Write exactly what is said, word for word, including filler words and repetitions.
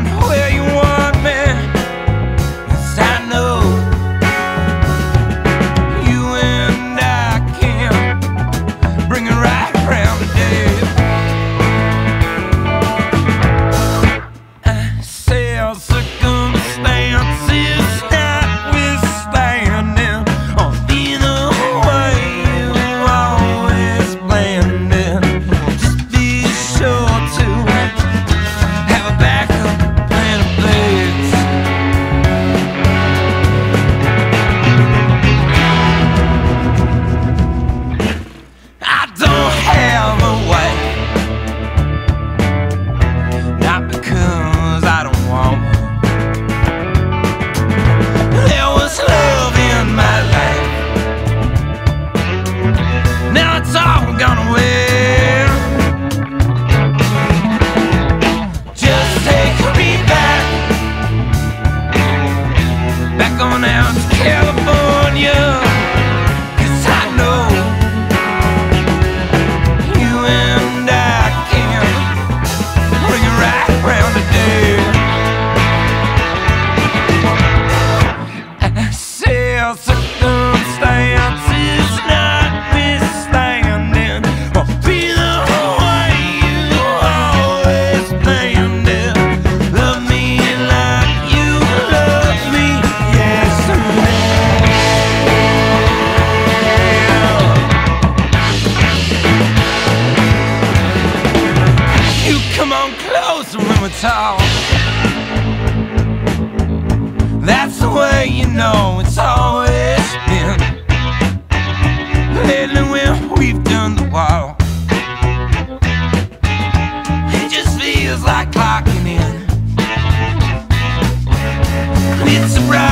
around where you want me. 'Cause I know you and I can bring it right around today. I say our circumstances notwithstanding, I'll be the way you always planned it. Just be sure to have a backup plan of blades. I don't have a way, not because I don't want one. There was love in my life, now it's all gone away. Just take me back, back on out to California. 'Cause I know you and I can bring it right round today. I say our circumstances notwithstanding, I'll be the way you always planned it. Love me like you love me, yes ma'am. You come on closer when we talk. That's the way you know it's always been. Lately when we've done the walk, it just feels like clocking in. It's a bright